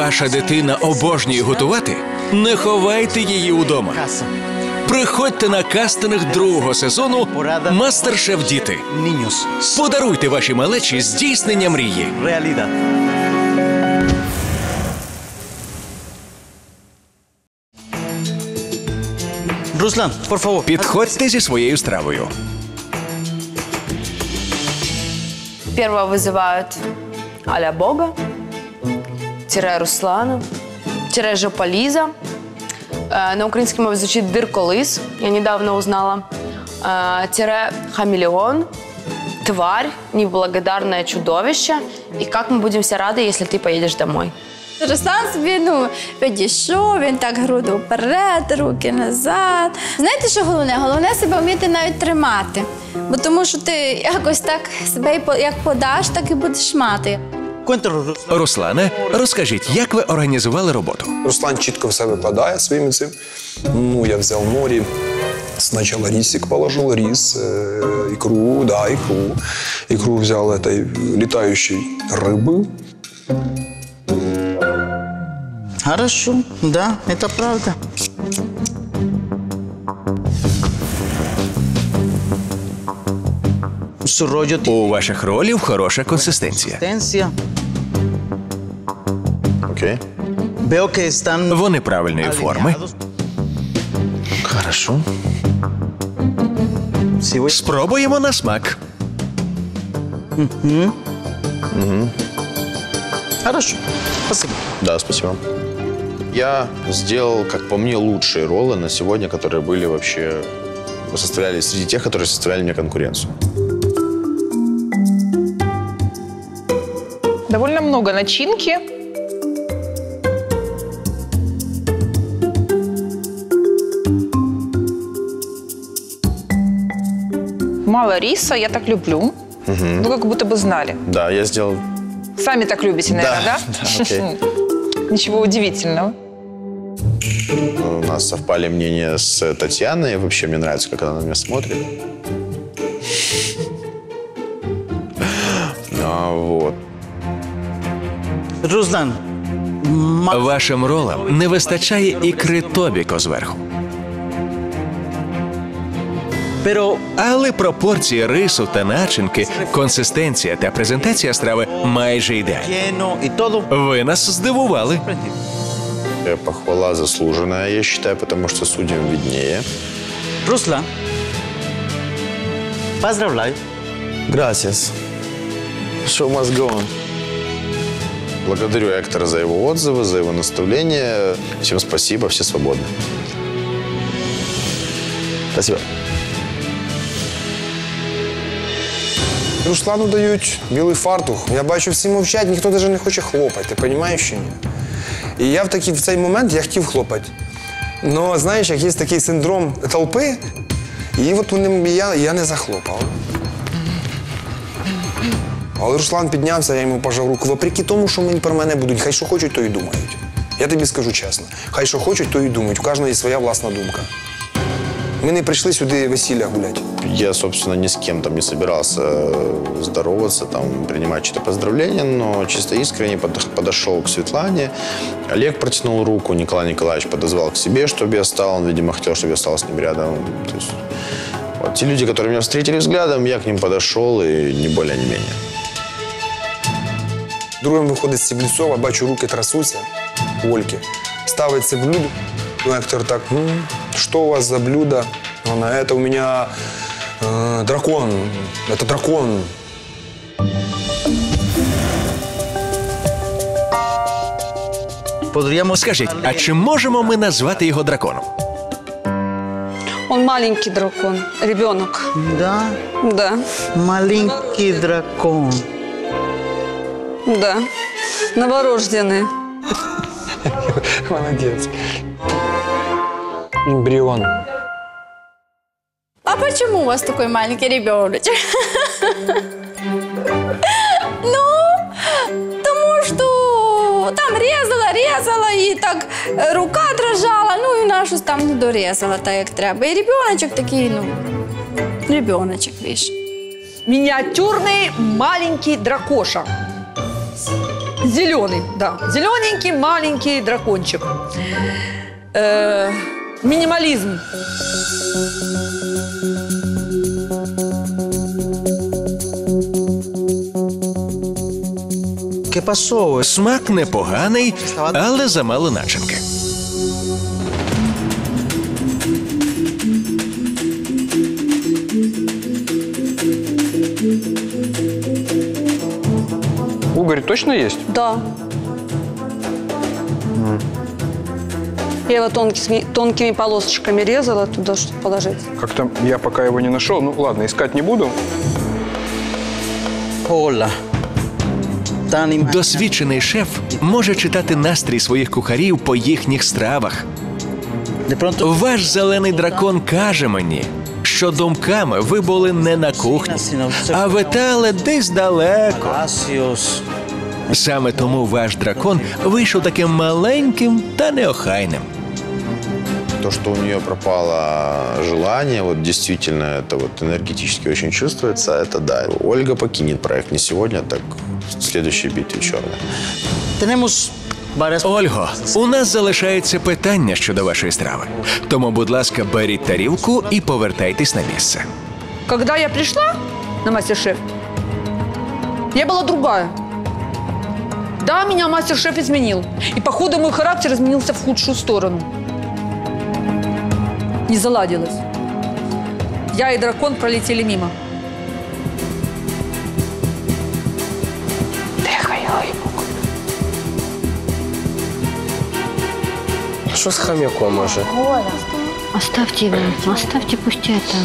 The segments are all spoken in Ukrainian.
Ваша дитина обожнює готувати? Не ховайте її удома. Приходьте на кастинг другого сезону «Мастер-шеф Діти». Подаруйте вашій малечі здійснення мрії. Руслан, por favor. Підходьте зі своєю стравою. Первого вызывают а-ля Бога, тире Руслана, тире Жопа Ліза. На українській мові звучить Дирколис, я недавно узнала. Тире Хамелеон, Тварь, Неблагодарное чудовище. И как мы будем все рады, если ты поедешь домой. Руслан собі, підійшов, він так груди вперед, руки назад. Знаєте, що головне? Головне себе вміти навіть тримати. Бо тому що ти якось так себе як подаш, так і будеш мати. Руслане, розкажіть, як ви організували роботу? Руслан чітко все викладає своїм цим. Я взяв норі, спочатку рисик положив, рис, ікру, ікру. Ікру взял этой летающей рыбы. Хорошо, да, это правда. У ваших ролів хороша консистенція. Окей. Вони правильної форми. Хорошо. Спробуємо на смак. Хорошо, спасибо. Да, спасибо. Я сделал, как по мне, лучшие роллы на сегодня, которые были вообще... составляли среди тех, которые составляли мне конкуренцию. Довольно много начинки. Мало риса, я так люблю. Вы как будто бы знали. Да, я сделал... Сами так любите, наверное, да? Да, окей. Ничего удивительного. У нас совпали мнения с Татьяной. Вообще мне нравится, как она на меня смотрит. Вот. Руслан. Вашим ролам не вистачає ікри Тобіко зверху. Але пропорції рису та начинки, консистенція та презентація страви майже ідеальні. Ви нас здивували. Похвала заслуженная, я считаю, потому что судьям виднее. Руслан, поздравляю. Gracias. Show must go on. Благодарю Эктора за его отзывы, за его наставления. Всем спасибо, все свободны. Спасибо. Руслану дають білий фартух. Я бачу, всі мовчать, ніхто навіть не хоче хлопати, ти розумієш чи ні? І я в цей момент я хотів хлопати. Но, знаєш, як є такий синдром толпи, і от я не захлопав. Але Руслан піднявся, я йому пожав руку. Вопреки тому, що про мене будуть, хай що хочуть, то і думають. Я тобі скажу чесно, хай що хочуть, то і думають. У кожного є своя власна думка. Ми не прийшли сюди весілля гуляти. Я, собственно, ни с кем там не собирался здороваться, там, принимать чьи-то поздравления, но чисто искренне подошел к Светлане. Олег протянул руку, Николай Николаевич подозвал к себе, чтобы я стал. Он, видимо, хотел, чтобы я стал с ним рядом. То есть, вот, те люди, которые меня встретили взглядом, я к ним подошел, и не более, не менее. Другим виходить Стеблецова, бачу, руки трясуться у Ольки. Ставиться блюдо. Эктор так, что у вас за блюдо? Она, это у меня дракон. Это дракон. Скажіть, а чи можемо ми назвати його драконом? Он маленький дракон, ребенок. Да? Да. Маленький дракон. Да. Новорожденный. Молодец. Эмбрион. А почему у вас такой маленький ребеночек? Тому что там резала, и так рука дрожала, и вона щось там не дорезала, так як треба. І ребеночок такий, ребеночок, видиш. Миниатюрный маленький дракоша. Зеленый, да. Зелененький, маленький дракончик. Минимализм. ¿Qué pasó? Смак непоганий, але замало начинки. Угорь точно есть? Да. Я его тонкими полосочками резала туда, чтобы положить. Как-то я пока его не нашел. Ну ладно, искать не буду. Hola. Досвідчений шеф може читати настрій своїх кухарів по їхніх стравах. De pronto, Ваш зелений дракон каже мені, що думками ви були не на кухні, а витали десь далеко. Gracias. Саме тому ваш дракон вийшов таким маленьким та неохайним. То, что у нее пропало желание, вот действительно это вот энергетически очень чувствуется, это да. Ольга покинет проект не сегодня, так в следующей битве черной. Tenemos varias... Ольго, у нас залишається питання щодо вашої страви. Тому, будь ласка, беріть тарілку і повертайтесь на місце. Когда я пришла на мастер-шеф, я была другая. Да, меня мастер-шеф изменил. И, походу, мой характер изменился в худшую сторону. Не заладилось. Я и дракон пролетели мимо. Що з хам'яком може? Оставьте его, оставьте, пусть это.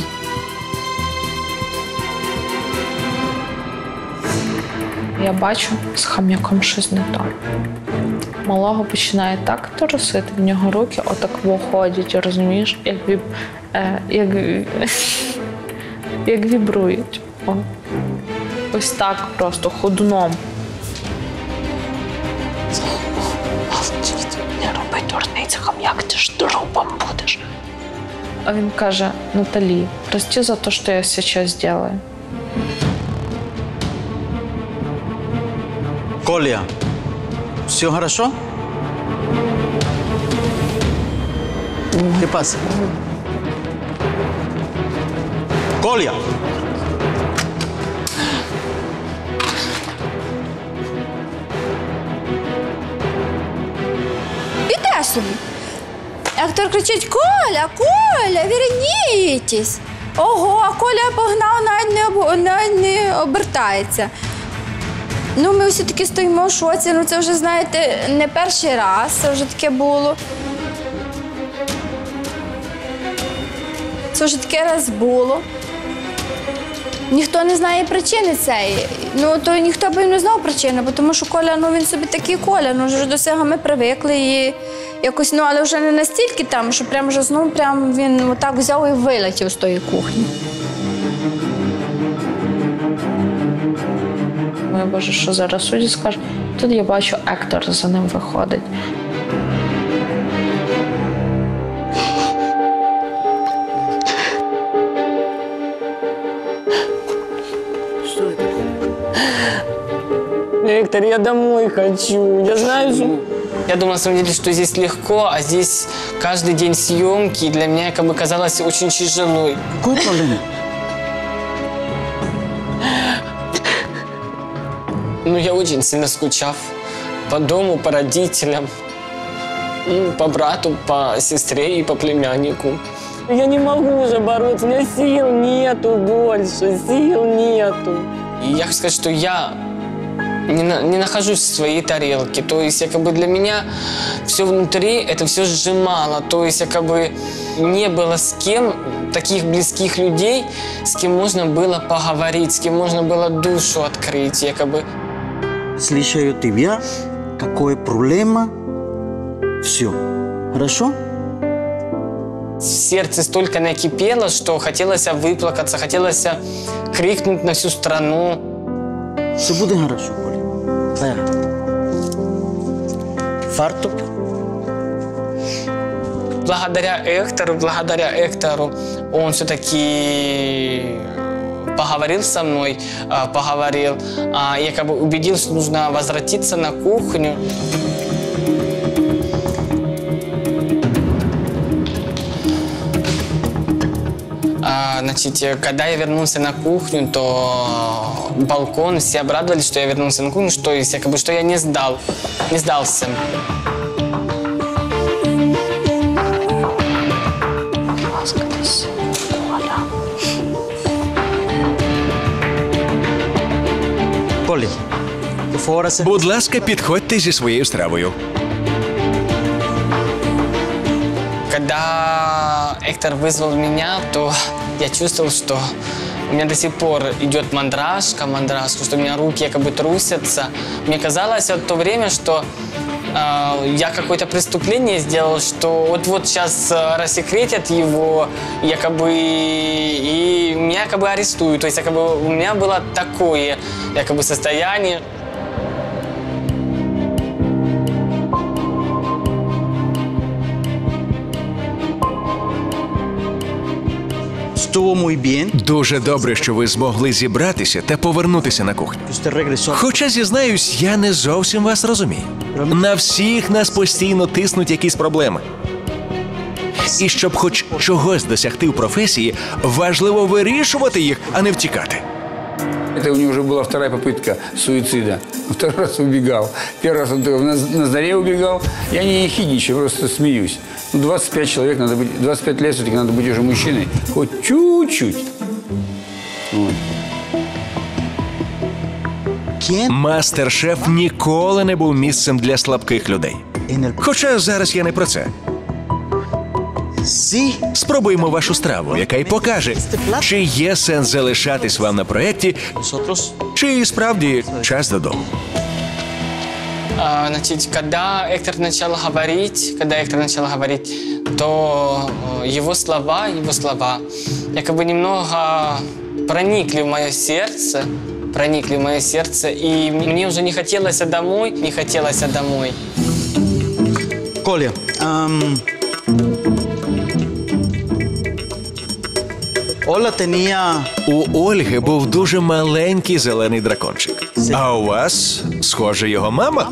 Я бачу, з хам'яком щось не так. Малого починає так торосити, в нього руки отак виходять, розумієш, як вібрують. О. Ось так просто, ходуном. Не роби дурниця, хам'як, ти ж дробом будеш. А він каже: Наталі, прости за те, що я зараз зроблю. Коля, все хорошо? ¿Qué pasa? Коля! Іде собі. Актор кричить: Коля, Коля, вернітесь. Ого, а Коля погнав, навіть не обертається. Ну, ми всі таки стоїмо в шоці. Ну, це вже, знаєте, не перший раз, це вже таке було. Це вже таке раз було. Ніхто не знає причини цієї. Ну, то ніхто б і не знав причини, бо тому що Коля, ну, він собі такий Коля, ну, вже до цього ми привикли і якось, ну, але вже не настільки там, що прям вже знову прям він отак взяв і вилетів з тої кухні. Ой, Боже, що зараз судді скаже? Тут я бачу, Ектор за ним виходить. Эктор, я домой хочу. Я знаю, что... Я думал, на самом деле, что здесь легко, а здесь каждый день съемки, и для меня, как бы, казалось очень тяжело. Какой проблема? Ну, я очень сильно скучав по дому, по родителям, ну, по брату, по сестре и по племяннику. Я не могу уже бороться, у меня сил нету больше, сил нету. И я хочу сказать, что я не нахожусь в своей тарелке. То есть, как бы, для меня все внутри, это все сжимало. То есть, как бы, не было с кем, таких близких людей, с кем можно было поговорить, с кем можно было душу открыть. Я, как бы... Слышаю тебя, какое проблема, все. Хорошо? В сердце столько накипело, что хотелось выплакаться, хотелось крикнуть на всю страну. Все будет хорошо, Коля. Фартук. Благодаря Эктору, он все-таки поговорил со мной, поговорил. Я как бы убедил, что нужно возвратиться на кухню. Значит, когда я вернулся на кухню, то балкон, все обрадовались, что я вернулся на кухню, что есть, как бы, что я не сдался. Коля, por favor, hace... Будь ласка, підходьте зі своєю стравою. Когда Эктор вызвал меня, то я чувствовал, что у меня до сих пор идет мандражка, что у меня руки якобы трусятся. Мне казалось в то время, что я какое-то преступление сделал, что вот сейчас рассекретят его, якобы, и меня якобы арестуют. То есть якобы, у меня было такое якобы состояние. Дуже добре, що ви змогли зібратися та повернутися на кухню. Хоча, зізнаюсь, я не зовсім вас розумію. На всіх нас постійно тиснуть якісь проблеми. І щоб хоч чогось досягти в професії, важливо вирішувати їх, а не втікати. Это у него уже была вторая попытка суицида. Второй раз убегал. Первый раз он на заре убегал. Я не ехидничаю, просто смеюсь. 25 человек, надо быть, 25 лет все-таки надо быть уже мужчиной. Хоть чуть-чуть. Вот. Мастер-шеф ніколи не був місцем для слабких людей. Хоча зараз я не про це. Спробуємо вашу страву, яка й покаже, чи є сенс залишатись вам на проєкті, чи справді час додому. Значит, когда Эктор начал говорить, то его слова, якобы немного проникли в мое сердце, и мне уже не хотелось домой. Коля, Оля tenía... У Ольги був дуже маленький зелений дракончик. А у вас, схоже, його мама?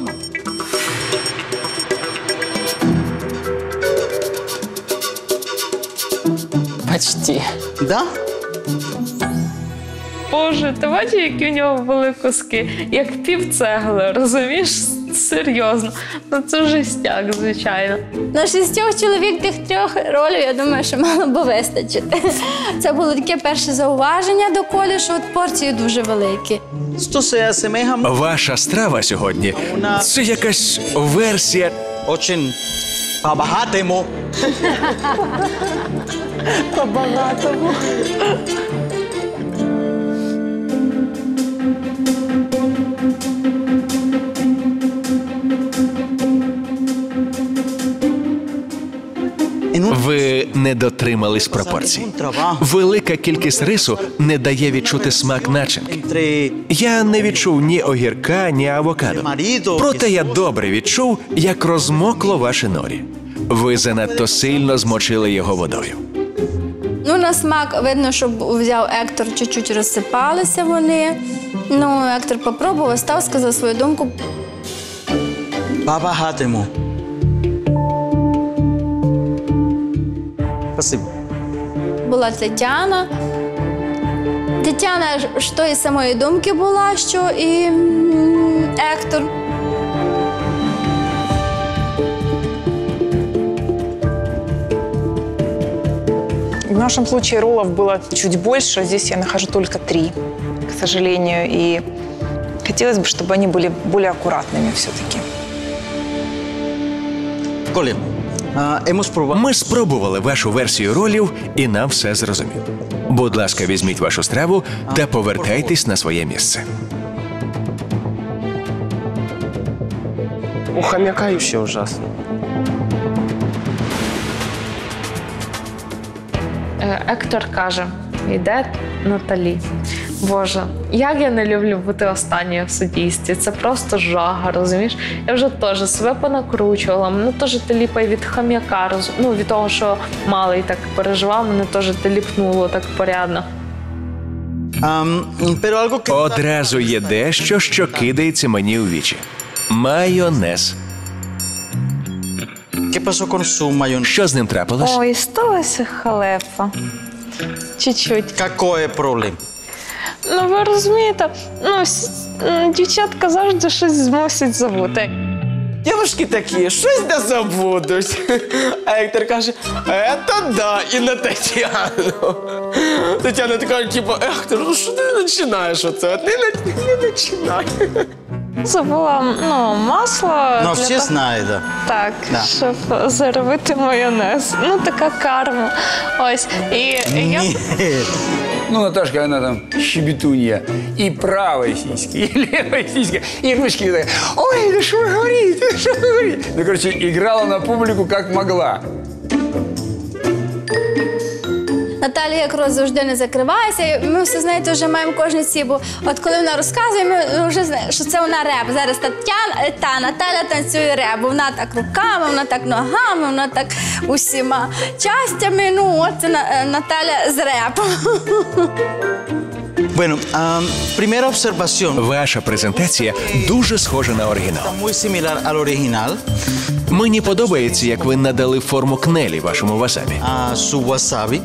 Почти. Да? Боже, ти бачиш, які у нього були куски? Як півцегли, розумієш? Серйозно. Ну це жестяк, звичайно. На 6 чоловік тих 3 ролей, я думаю, що мало би вистачити. Це було таке перше зауваження до Колі, що от порції дуже великі. Ваша страва сьогодні – це якась версія... Очень по-багатому. По-багатому. Ви не дотримались пропорцій. Велика кількість рису не дає відчути смак начинки. Я не відчув ні огірка, ні авокадо. Проте я добре відчув, як розмокло ваше норі. Ви занадто сильно змочили його водою. Ну, на смак видно, що взяв Ектор, чуть-чуть розсипалися вони. Ну, Ектор попробував, став, сказав свою думку. По-багатому. Спасибо. Була Тетяна. Тетяна ж тої самої думки була, що і Ектор. В нашем случае роллов было чуть больше, здесь я нахожу только 3, к сожалению. И хотелось бы, чтобы они были более аккуратными все-таки. Коля, ми спробували вашу версію ролів, і нам все зрозуміло. Будь ласка, візьміть вашу страву та повертайтесь на своє місце. У хомяка еще ужасно. Ектор каже, йде Наталі. Боже, як я не люблю бути останньою в суддівстві. Це просто жага, розумієш? Я вже теж себе понакручувала. Мене теж теліпає від хам'яка, ну, від того, що малий так переживав, мене теж теліпнуло так порядно. Pero algo que... Одразу є дещо, що кидається мені у вічі. Майонез. ¿Qué pasó con su mayonesa? Що з ним трапилось? Ой, сталася халепа. Чуть-чуть. Какое проблema? Ну, ви розумієте, дівчатка завжди щось змусять забути. Дівчатки такі, щось не забудуть. А Ектор каже, «Это да, і на Тетяну». Тетяна така, типу, Ектор, ну що ти починаєш оце? От не починай. Забула, масло. Ну, всі знають, да. Так, Да. щоб заробити майонез. Ну, така карма. Ось. І я... Ну, Наташка, она там щебетунья. И правой сиськи, и левой сиськи, и ручки. И так, ой, да что вы говорите, что вы говорите? Ну, короче, играла на публику как могла. Наталія якраз завжди не закривається. І ми все, знаєте, вже маємо кожні ці, бо от коли вона розказує, ми вже знаємо, що це вона реп. Зараз Наталя танцює реп. Вона так руками, вона так ногами, вона так усіма частями. Ну, от це Наталя з репом. Bueno, primera observación. Ваша презентація дуже схожа на оригінал. Muy similar al original. Мені подобається, як ви надали форму кнелі вашому васабі. Su wasabi.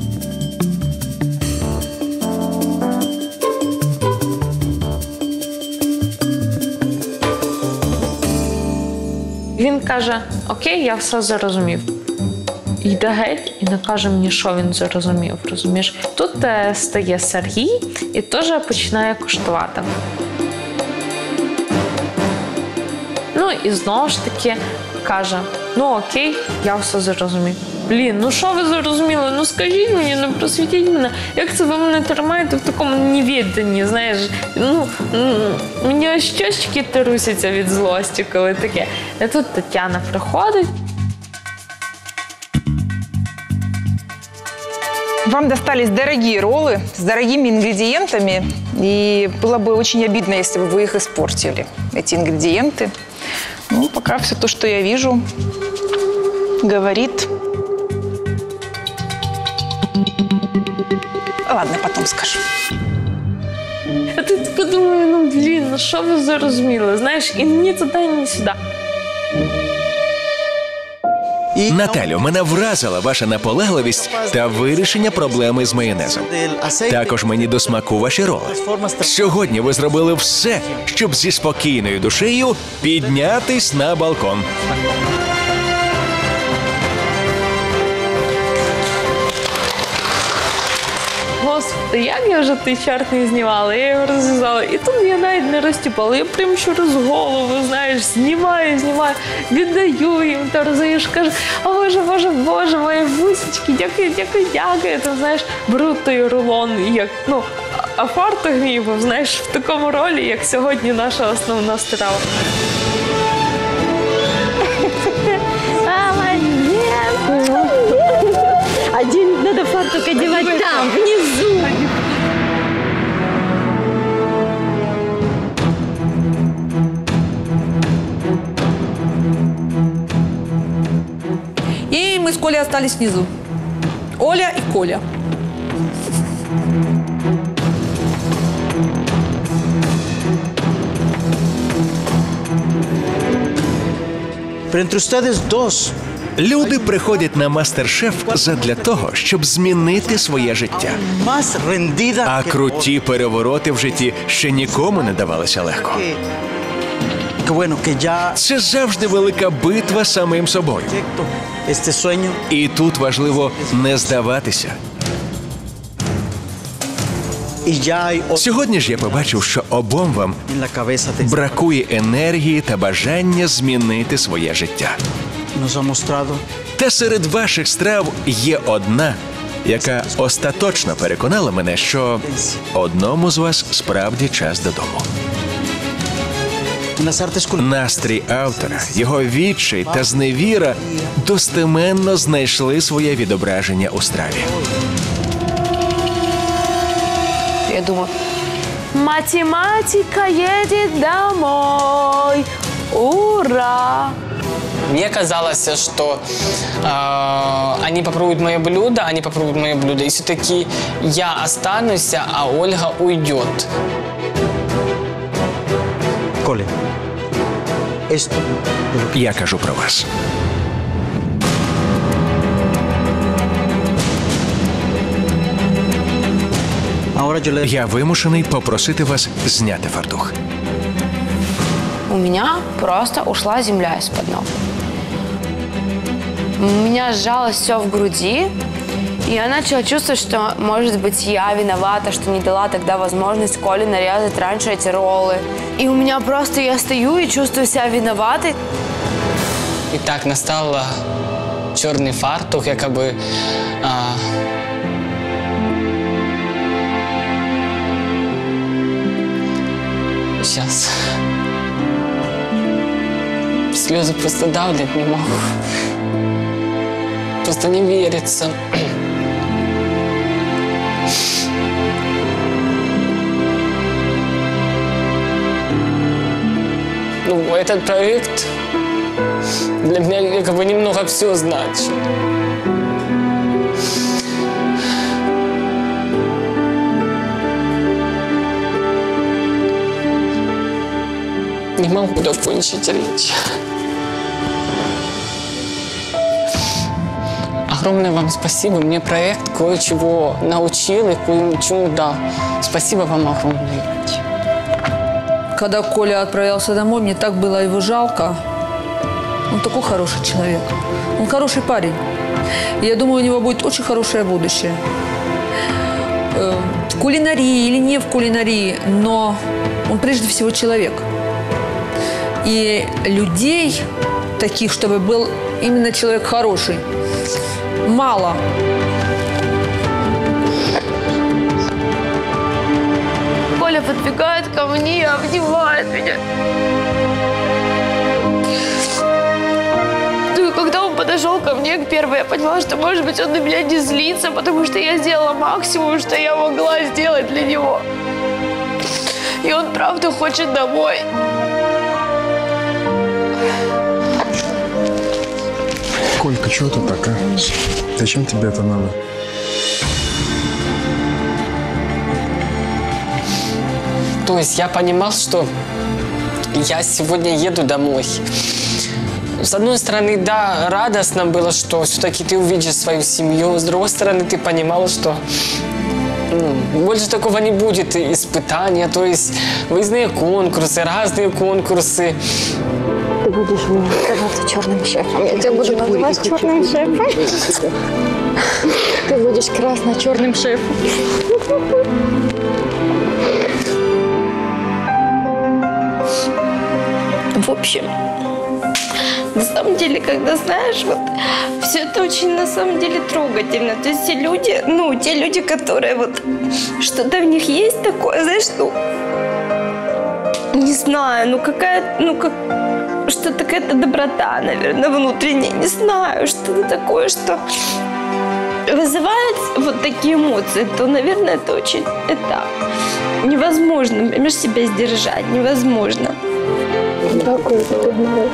Він каже, окей, я все зрозумів. Йде геть і не каже мені, що він зрозумів, розумієш? Тут стає Сергій і теж починає куштувати. Ну і знову ж таки каже, ну окей, я все зрозумів. Блін, ну що ви зрозуміли? Ну скажіть мені, ну просвітіть мене. Як це ви мене тримаєте в такому невідданні, знаєш? Ну, мені аж щочки трусяться від злості, коли таке. І тут Тетяна приходить. Вам достались дорогие роллы с дорогими ингредиентами, и было бы очень обидно, если бы вы их испортили, эти ингредиенты. Ну, пока все то, что я вижу, говорит... Ладно, потом скажу. А ти подумаю, ну блін, ну що ви зрозуміли? Знаєш, і ні туди, ні сюди. Наталю, мене вразила ваша наполегливість та вирішення проблеми з майонезом. Також мені до смаку ваші роли. Сьогодні ви зробили все, щоб зі спокійною душею піднятись на балкон. Господи, як я вже той чорт не знімала, я його розв'язала. І тут я навіть не розтіпала, я прямо через голову, знаєш, знімаю, віддаю їм, та розумієш, кажу, о Боже, мої вусічки, дякую. Там, знаєш, беру той рулон, як, а фартух мій був, знаєш, в такому ролі, як сьогодні наша основна страва. Один надо фартук одевать там, внизу. И мы с Колей остались внизу. Оля и Коля. Pero entre ustedes dos. Люди приходять на Мастер-Шеф задля того, щоб змінити своє життя. А круті перевороти в житті ще нікому не давалися легко. Це завжди велика битва з самим собою. І тут важливо не здаватися. Сьогодні ж я побачив, що обом вам бракує енергії та бажання змінити своє життя. Та серед ваших страв є одна, яка остаточно переконала мене, що одному з вас справді час додому. Настрій автора, його відчай та зневіра достеменно знайшли своє відображення у страві. Я думаю, математика едет домой, ура! Мне казалось, что они попробуют мое блюдо, и все-таки я останусь, а Ольга уйдет. Коля, esto... Я кажу про вас. Ahora yo le... Я вимушений попросити вас зняти фартух. У меня просто ушла земля из-под ног. У меня сжалось все в груди, и я начала чувствовать, что, может быть, я виновата, что не дала тогда возможность Коле нарезать раньше эти роллы. И у меня просто, я стою и чувствую себя виноватой. И так настал черный фартух, якобы... Сейчас. Слезы просто давлять не могу. Просто не верится. Ну, этот проект для меня как бы немного все значит. Не могу докончить речь. Огромное вам спасибо. Мне проект кое-чего научил и кое-чему дал. Спасибо вам огромное. Когда Коля отправился домой, мне так было его жалко. Он такой хороший человек. Он хороший парень. И я думаю, у него будет очень хорошее будущее. В кулинарии или не в кулинарии, но он прежде всего человек. И людей таких, чтобы был именно человек хороший, мало. Коля подбегает ко мне, обнимает меня. Ну и когда он подошел ко мне первый, я поняла, что, может быть, он на меня не злится, потому что я сделала максимум, что я могла сделать для него. И он правда хочет домой. Колька, чего ты так, а? Зачем тебе это надо? То есть я понимал, что я сегодня еду домой. С одной стороны, да, радостно было, что все-таки ты увидишь свою семью. С другой стороны, ты понимал, что больше такого не будет. Испытания, то есть выездные конкурсы, разные конкурсы. Ты будешь мне казаться черным шефом. Я тебя буду называть черным шефом. Ты будешь красно-черным шефом. В общем, на самом деле, когда знаешь, вот все это очень на самом деле трогательно. То есть те люди, которые вот что-то в них есть такое, знаешь, не знаю, что-то какая-то доброта, наверное, внутренняя, не знаю, что-то такое, что вызывает вот такие эмоции, то, наверное, это невозможно, понимаешь, себя сдержать, невозможно. Какой ты знаешь?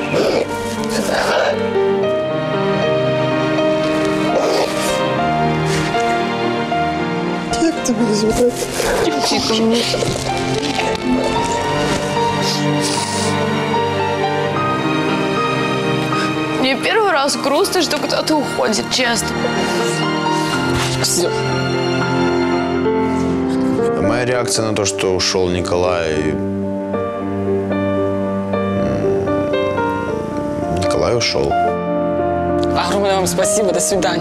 Як тебе звати? Мне первый раз грустно, что кто-то уходит, честно. Все. Моя реакция на то, что ушел Николай... Николай ушел. Огромное вам спасибо. До свидания.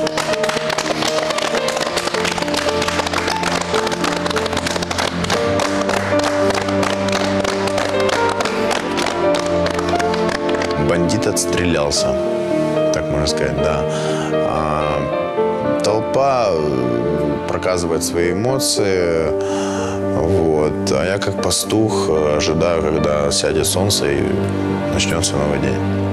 Бандит отстрелялся, так можно сказать, да. Толпа проказывает свои эмоции, вот. А я как пастух ожидаю, когда сядет солнце и начнется новый день.